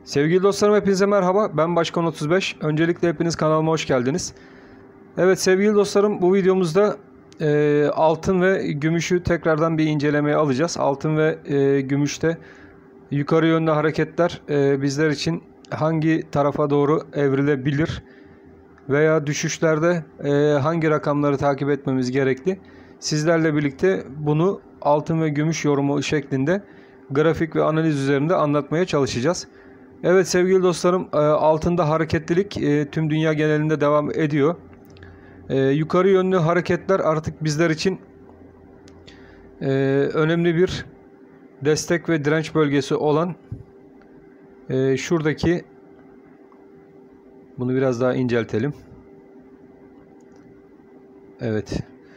Sevgili dostlarım, hepinize merhaba. Ben Başkan 35. Öncelikle hepiniz kanalıma hoş geldiniz. Evet sevgili dostlarım, bu videomuzda altın ve gümüşü tekrardan bir incelemeye alacağız. Altın ve gümüşte yukarı yönlü hareketler bizler için hangi tarafa doğru evrilebilir veya düşüşlerde hangi rakamları takip etmemiz gerekli? Sizlerle birlikte bunu altın ve gümüş yorumu şeklinde grafik ve analiz üzerinde anlatmaya çalışacağız. Evet sevgili dostlarım, altında hareketlilik tüm dünya genelinde devam ediyor. Yukarı yönlü hareketler artık bizler için önemli bir destek ve direnç bölgesi olan şuradaki, bunu biraz daha inceltelim. Evet,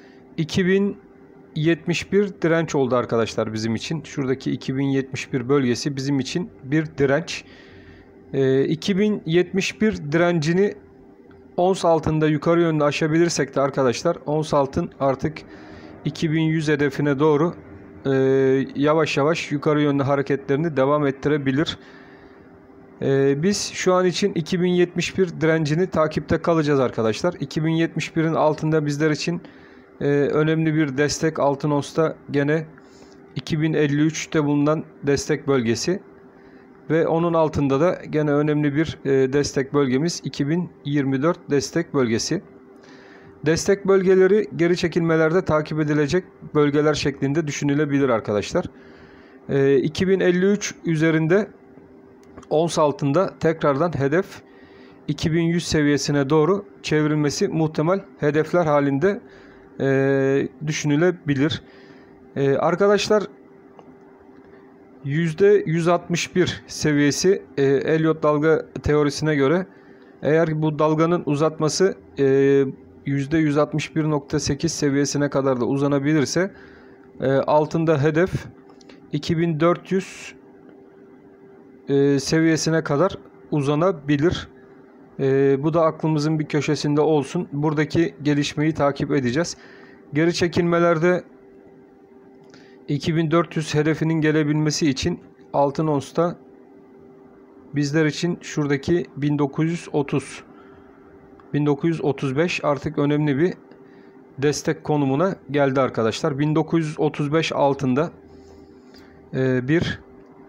2071 direnç oldu arkadaşlar bizim için. Şuradaki 2071 bölgesi bizim için bir direnç. 2071 direncini ons altında yukarı yönlü aşabilirsek de arkadaşlar, ons altın artık 2100 hedefine doğru yavaş yavaş yukarı yönlü hareketlerini devam ettirebilir. Biz şu an için 2071 direncini takipte kalacağız arkadaşlar. 2071'in altında bizler için önemli bir destek, altın onsta gene 2053'te bulunan destek bölgesi. Ve onun altında da gene önemli bir destek bölgemiz 2024 destek bölgesi. Destek bölgeleri geri çekilmelerde takip edilecek bölgeler şeklinde düşünülebilir arkadaşlar. 2053 üzerinde ons altında tekrardan hedef 2100 seviyesine doğru çevrilmesi muhtemel hedefler halinde düşünülebilir. Arkadaşlar, %161 seviyesi Elliott dalga teorisine göre, eğer bu dalganın uzatması %161.8 seviyesine kadar da uzanabilirse altında hedef 2400 seviyesine kadar uzanabilir. Bu da aklımızın bir köşesinde olsun. Buradaki gelişmeyi takip edeceğiz. Geri çekilmelerde 2400 hedefinin gelebilmesi için altın onsta bizler için şuradaki 1935 artık önemli bir destek konumuna geldi arkadaşlar. 1935 altında bir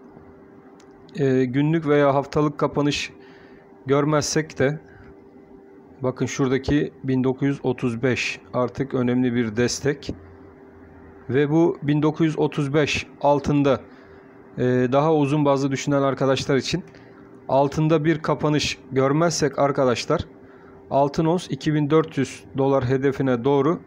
günlük veya haftalık kapanış görmezsek de, bakın şuradaki 1935 artık önemli bir destek. Ve bu 1935 altında daha uzun bazlı düşünen arkadaşlar için altında bir kapanış görmezsek arkadaşlar, altın ons 2400 dolar hedefine doğru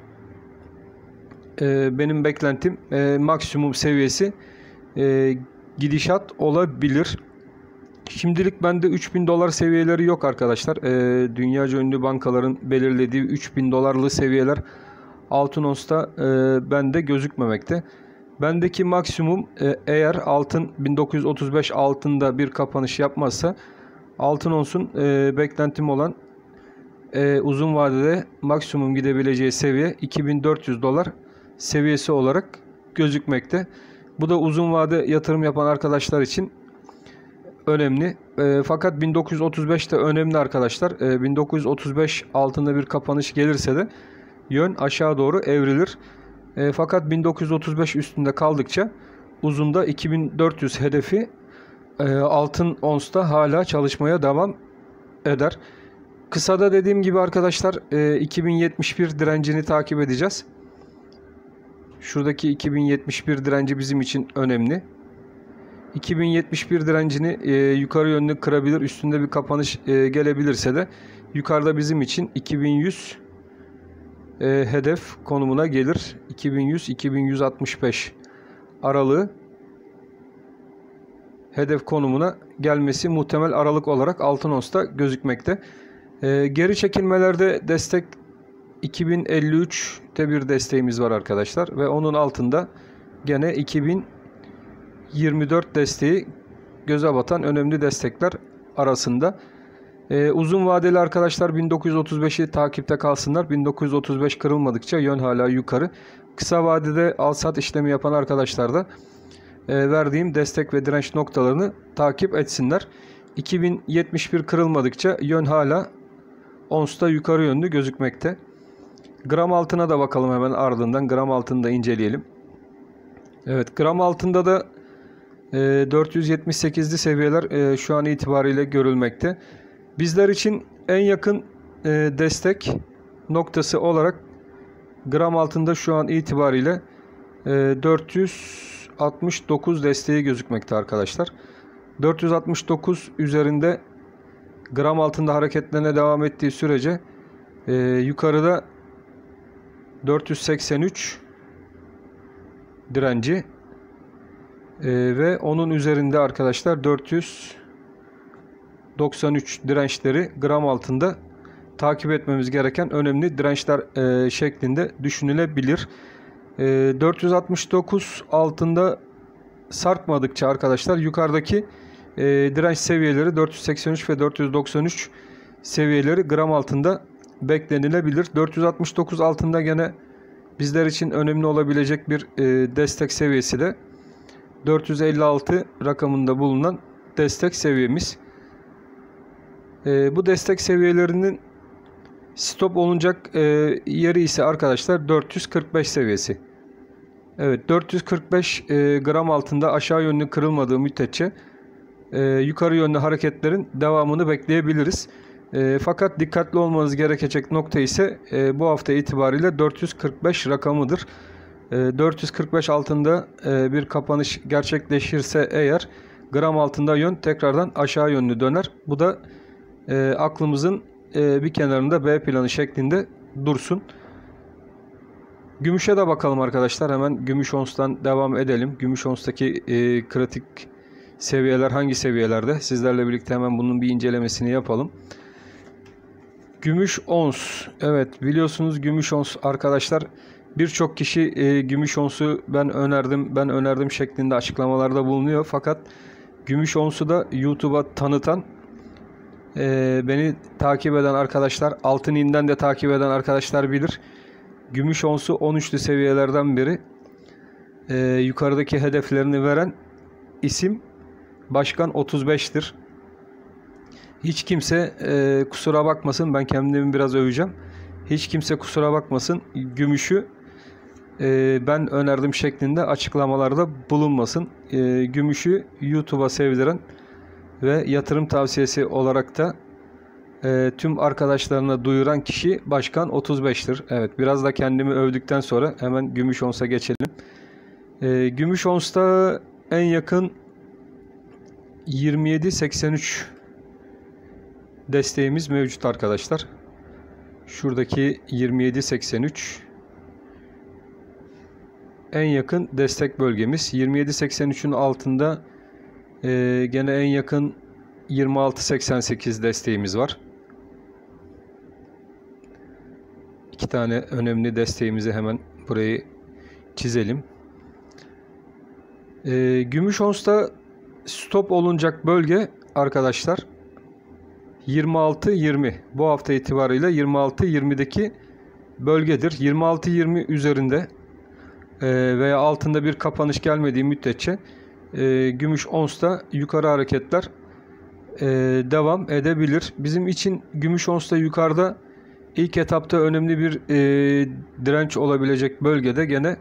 benim beklentim maksimum seviyesi gidişat olabilir. Şimdilik bende 3000 dolar seviyeleri yok arkadaşlar. Dünyaca ünlü bankaların belirlediği 3000 dolarlı seviyeler altın onsta bende gözükmemekte. Bendeki maksimum, eğer altın 1935 altında bir kapanış yapmazsa, altın onsun beklentim olan uzun vadede maksimum gidebileceği seviye 2400 dolar seviyesi olarak gözükmekte. Bu da uzun vade yatırım yapan arkadaşlar için önemli. Fakat 1935 de önemli arkadaşlar. 1935 altında bir kapanış gelirse de yön aşağı doğru evrilir. Fakat 1935 üstünde kaldıkça uzunda 2400 hedefi altın onsta hala çalışmaya devam eder. Kısada dediğim gibi arkadaşlar 2071 direncini takip edeceğiz. Şuradaki 2071 direnci bizim için önemli. 2071 direncini yukarı yönlü kırabilir. Üstünde bir kapanış gelebilirse de yukarıda bizim için 2100 hedef konumuna gelir. 2100-2165 aralığı hedef konumuna gelmesi muhtemel aralık olarak altın onsta gözükmekte. Geri çekilmelerde destek 2053'te bir desteğimiz var arkadaşlar ve onun altında gene 2024 desteği göze batan önemli destekler arasında. Uzun vadeli arkadaşlar 1935'i takipte kalsınlar. 1935 kırılmadıkça yön hala yukarı. Kısa vadede al sat işlemi yapan arkadaşlar da verdiğim destek ve direnç noktalarını takip etsinler. 2071 kırılmadıkça yön hala onsta yukarı yönlü gözükmekte. Gram altına da bakalım hemen ardından. Gram altını da inceleyelim. Evet, gram altında da 478'li seviyeler şu an itibariyle görülmekte. Bizler için en yakın destek noktası olarak gram altında şu an itibariyle 469 desteği gözükmekte arkadaşlar. 469 üzerinde gram altında hareketlerine devam ettiği sürece yukarıda 483 direnci ve onun üzerinde arkadaşlar 493 dirençleri gram altında takip etmemiz gereken önemli dirençler şeklinde düşünülebilir. 469 altında sarkmadıkça arkadaşlar yukarıdaki direnç seviyeleri 483 ve 493 seviyeleri gram altında beklenilebilir. 469 altında gene bizler için önemli olabilecek bir destek seviyesi de 456 rakamında bulunan destek seviyemiz. Bu destek seviyelerinin stop olunacak yeri ise arkadaşlar 445 seviyesi. Evet, 445 gram altında aşağı yönlü kırılmadığı müddetçe yukarı yönlü hareketlerin devamını bekleyebiliriz. Fakat dikkatli olmanız gerekecek nokta ise bu hafta itibariyle 445 rakamıdır. 445 altında bir kapanış gerçekleşirse eğer gram altında yön tekrardan aşağı yönlü döner. Bu da aklımızın bir kenarında B planı şeklinde dursun. Gümüşe de bakalım arkadaşlar. Hemen gümüş onstan devam edelim. Gümüş onstaki kritik seviyeler hangi seviyelerde? Sizlerle birlikte hemen bunun bir incelemesini yapalım. Gümüş ons. Evet, biliyorsunuz gümüş ons arkadaşlar. Birçok kişi gümüş onsu ben önerdim şeklinde açıklamalarda bulunuyor. Fakat gümüş onsu da YouTube'a tanıtan, beni takip eden arkadaşlar, Altın de takip eden arkadaşlar bilir. Gümüş onsu 13'lü seviyelerden biri. Yukarıdaki hedeflerini veren isim Başkan 35'tir. Hiç kimse kusura bakmasın, ben kendimi biraz öveceğim. Hiç kimse kusura bakmasın, gümüşü ben önerdim şeklinde açıklamalarda bulunmasın. Gümüşü YouTube'a sevdiren ve yatırım tavsiyesi olarak da tüm arkadaşlarına duyuran kişi Başkan 35'tir. Evet, biraz da kendimi övdükten sonra hemen gümüş onsa geçelim. Gümüş onsta en yakın 27.83 desteğimiz mevcut arkadaşlar. Şuradaki 27.83 en yakın destek bölgemiz. 27.83'ün altında gene en yakın 26.88 desteğimiz var. İki tane önemli desteğimizi hemen burayı çizelim. Gümüş onsta stop olunacak bölge arkadaşlar 26.20. Bu hafta itibariyle 26.20'deki bölgedir. 26.20 üzerinde veya altında bir kapanış gelmediği müddetçe gümüş onsta yukarı hareketler devam edebilir. Bizim için gümüş onsta yukarıda ilk etapta önemli bir direnç olabilecek bölgede gene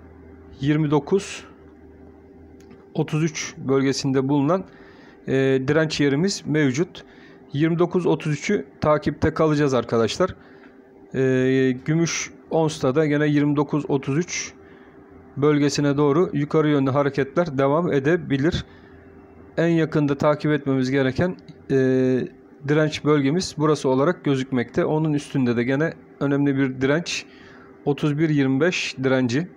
29.33 bölgesinde bulunan direnç yerimiz mevcut. 29.33'ü takipte kalacağız arkadaşlar. Gümüş onsta da gene 29.33 bölgesine doğru yukarı yönlü hareketler devam edebilir. En yakında takip etmemiz gereken direnç bölgemiz burası olarak gözükmekte. Onun üstünde de gene önemli bir direnç 31.25 direnci.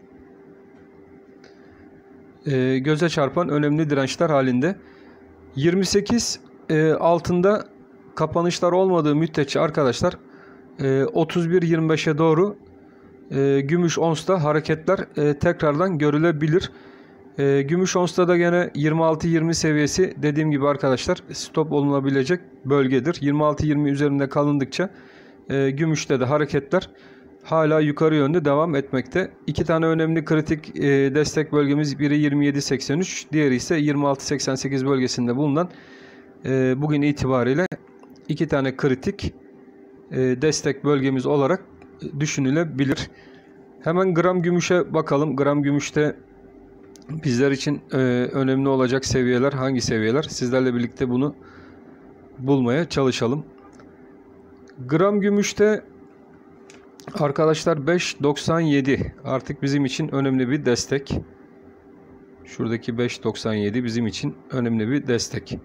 Göze çarpan önemli dirençler halinde. 28 altında kapanışlar olmadığı müddetçe arkadaşlar 31.25'e doğru gümüş onsta hareketler tekrardan görülebilir. Gümüş onsta da gene 26.20 seviyesi dediğim gibi arkadaşlar stop olunabilecek bölgedir. 26.20 üzerinde kalındıkça gümüşte de hareketler hala yukarı yönde devam etmekte. İki tane önemli kritik destek bölgemiz, biri 27.83, diğeri ise 26.88 bölgesinde bulunan bugün itibariyle iki tane kritik destek bölgemiz olarak düşünülebilir. Hemen gram gümüşe bakalım. Gram gümüşte bizler için önemli olacak seviyeler hangi seviyeler? Sizlerle birlikte bunu bulmaya çalışalım. Gram gümüşte arkadaşlar 5.97 artık bizim için önemli bir destek. Şuradaki 5.97 bizim için önemli bir destek.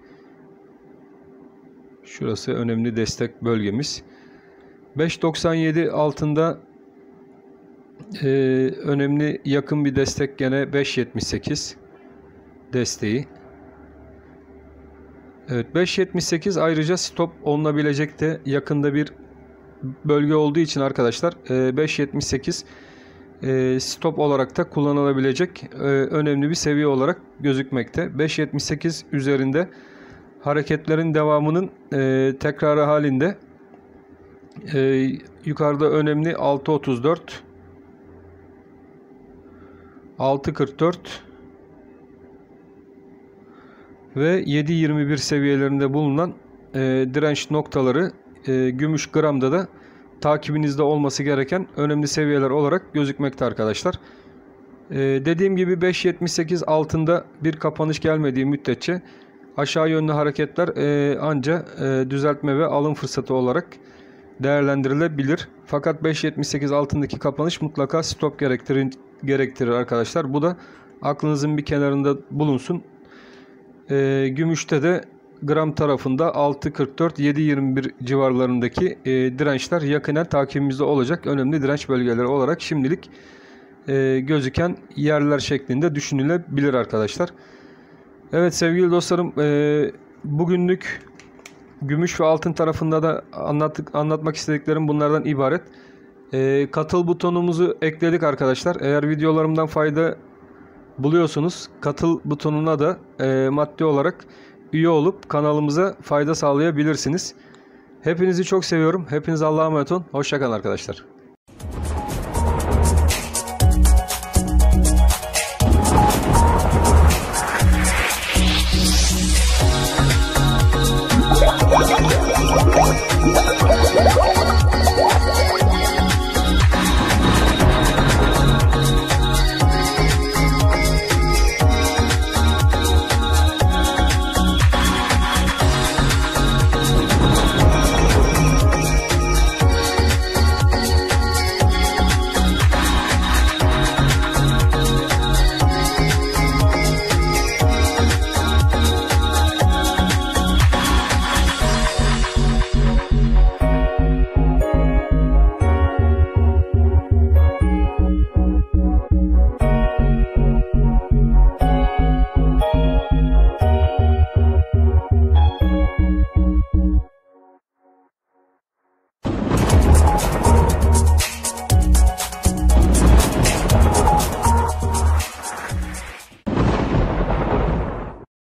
Şurası önemli destek bölgemiz. 5.97 altında önemli yakın bir destek gene 5.78 desteği. Evet, 5.78 ayrıca stop olunabilecek de yakında bir bölge olduğu için arkadaşlar 5.78 stop olarak da kullanılabilecek önemli bir seviye olarak gözükmekte. 5.78 üzerinde hareketlerin devamının tekrarı halinde yukarıda önemli 6.34 6.44 ve 7.21 seviyelerinde bulunan direnç noktaları gümüş gramda da takibinizde olması gereken önemli seviyeler olarak gözükmekte arkadaşlar. Dediğim gibi 5.78 altında bir kapanış gelmediği müddetçe aşağı yönlü hareketler anca düzeltme ve alım fırsatı olarak değerlendirilebilir. Fakat 5.78 altındaki kapanış mutlaka stop gerektirir arkadaşlar. Bu da aklınızın bir kenarında bulunsun. Gümüşte de gram tarafında 6.44-7.21 civarlarındaki dirençler yakinen takibimizde olacak önemli direnç bölgeleri olarak şimdilik gözüken yerler şeklinde düşünülebilir arkadaşlar. Evet sevgili dostlarım, bugünlük gümüş ve altın tarafında da anlatmak istediklerim bunlardan ibaret. Katıl butonumuzu ekledik arkadaşlar. Eğer videolarımdan fayda buluyorsunuz, katıl butonuna da maddi olarak üye olup kanalımıza fayda sağlayabilirsiniz. Hepinizi çok seviyorum. Hepiniz Allah'a emanet olun. Hoşça kalın arkadaşlar.